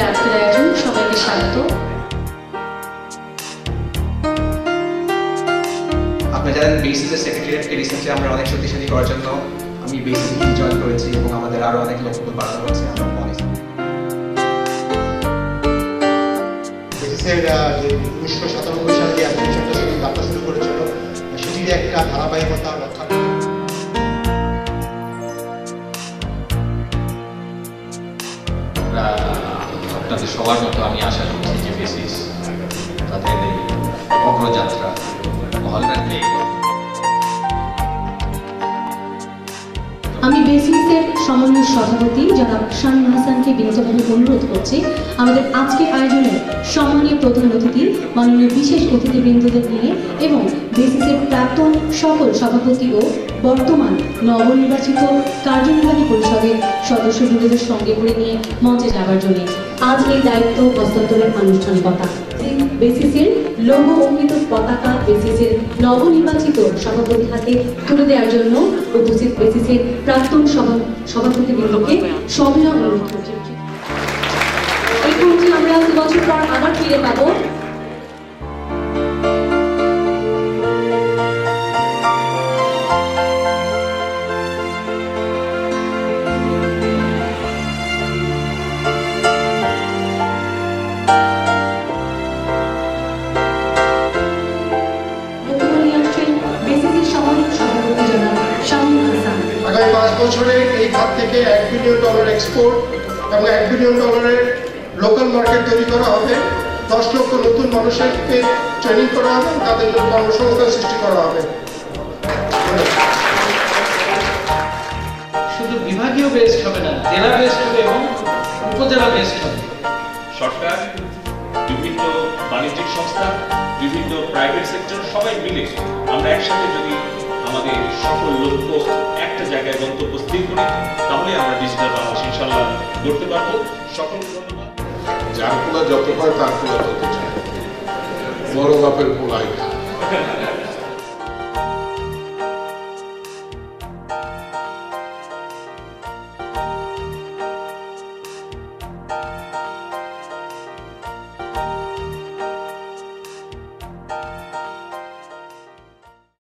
আজকের আয়োজন, সবাইকে স্বাগত। আপনি জানেন বেসিসের সেক্রেটারিয়েটকে রিসেন্টলি আমরা অনেক শক্তিশালী করার জন্য আমি বেসিস জয়েন করেছি এবং আমাদের আরো অনেক লক্ষ্য বাড়ানো হয়েছে। আমরা বেসিসের যে 1997 সালে যে অ্যাসোসিয়েশনটা যাত্রা শুরু করেছিল সেটির একটা ধারাবাহিকতা রক্ষা আপনাদের সবার মতো আমি আশা করছি যে বেসিস তাদের এই অগ্রযাত্রা বহাল রাখবে। আমি বেসিসের সমন্বয় সভাপতি জনাব শামীম হাসানকে বিনীতভাবে অনুরোধ করছি আমাদের আজকের আয়োজনে সম্মানীয় প্রধান অতিথি মাননীয় বিশেষ অতিথিবৃন্দদের নিয়ে এবং বেসিসের প্রাক্তন সকল সভাপতি ও বর্তমান নবনির্বাচিত কার্যনির্বাহী পরিষদের সদস্যবৃন্দদের সঙ্গে করে নিয়ে মঞ্চে যাবার জন্য আজ এই দায়িত্ব হস্তান্তরের আনুষ্ঠানিকতা। বেসিসের লৌহ অঙ্কিত পতাকা বেসিসের নবনির্বাচিত সভাপতি হাতে তুলে দেওয়ার জন্য উপস্থিত বেসিসের প্রাক্তন সভাপতিবৃন্দকে সবিনয় অনুরোধ করছি। এই কমিটি আমরা 2 বছর পর আবার ফিরে পাবো। আগামী 5 বছরে এই খাত থেকে $1 বিলিয়ন এক্সপোর্ট এবং $1 বিলিয়ন লোকাল মার্কেট তৈরি করা হবে। 10 লক্ষ নতুন মানুষেরকে ট্রেনিং করা হবে, তাদের জন্য কর্মসংস্থান সৃষ্টি করা হবে। শুধু বিভাগীয় বেসড হবে না, জেলা বেসড হবে এবং উপজেলা বেসড হবে। সরকার, বিভিন্ন বাণিজ্যিক সংস্থা, বিভিন্ন প্রাইভেট সেক্টর সবাই মিলে আমরা একসাথে যদি আমাদের সকল লক্ষ্য একটা জায়গায় গন্তব্য স্থির করি তাহলে আমরা ডিজিটাল বাংলাদেশ ইনশাআল্লাহ করতে পারবো। সকলকে ধন্যবাদ। যার পোলা যত হয় তার পোলা তত চায়, বড় বাপের পোলাই খায়।